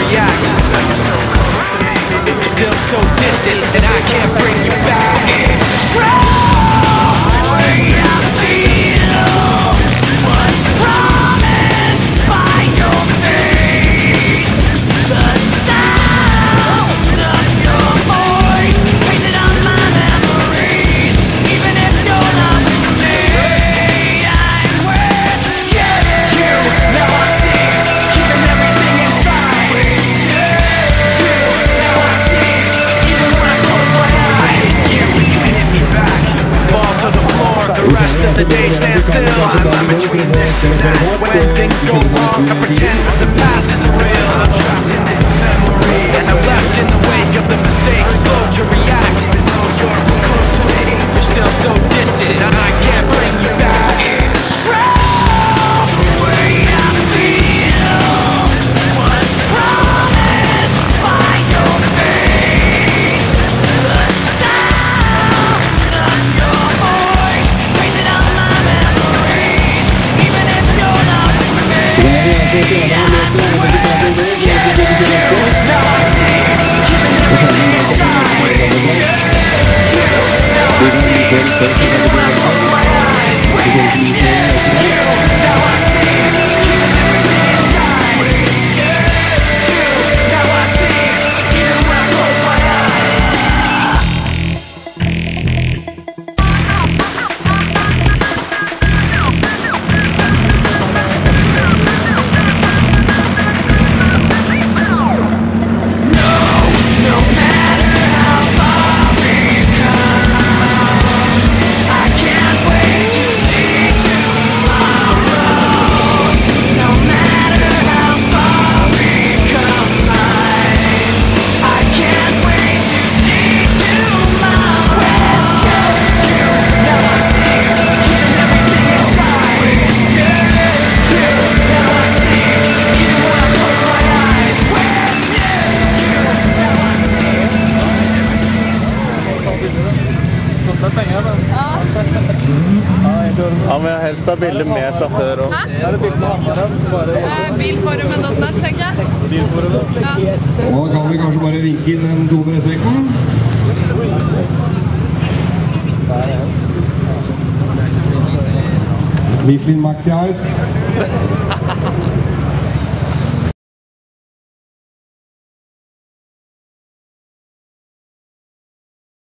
react. Still so distant, and I can't bring you back. It's true. I feel what's promised by your face. The sound of your voice painted on my memories. Even if you're not with me, I'm with you. Now I see, keeping everything inside. Now I see, even when I close my eyes. You hit me back, fall to the floor. The rest of the day stand still. I'm between this and that. When things go wrong, I pretend the past isn't real. I'm trapped in this memory, and I'm left in the wake of the mistakes, slow to react. Even though you're close to me, you're still so distant, and I can't bring you back. It's true. I feel what's promised by your face. The sound of your voice painted on my memories. Even if you're not with me, I'm with you. Now I see, keeping everything inside. Now I see, even when I close my eyes. Now I see, keeping everything inside. Now I see, even when I close my No matter how far we've come, I can't wait to see tomorrow. No matter how far we've come, I can't wait to see tomorrow. Now I see, keeping everything inside. Now I see, even when I close my eyes. Now I see. Han vil helst ha bilder med sjåfør og... Bilforumet.net, tenker jeg. Bilforumet? Ja. Da kan vi kanskje bare vinke inn den 2-3-6-en. Mifflin Maxi Ice.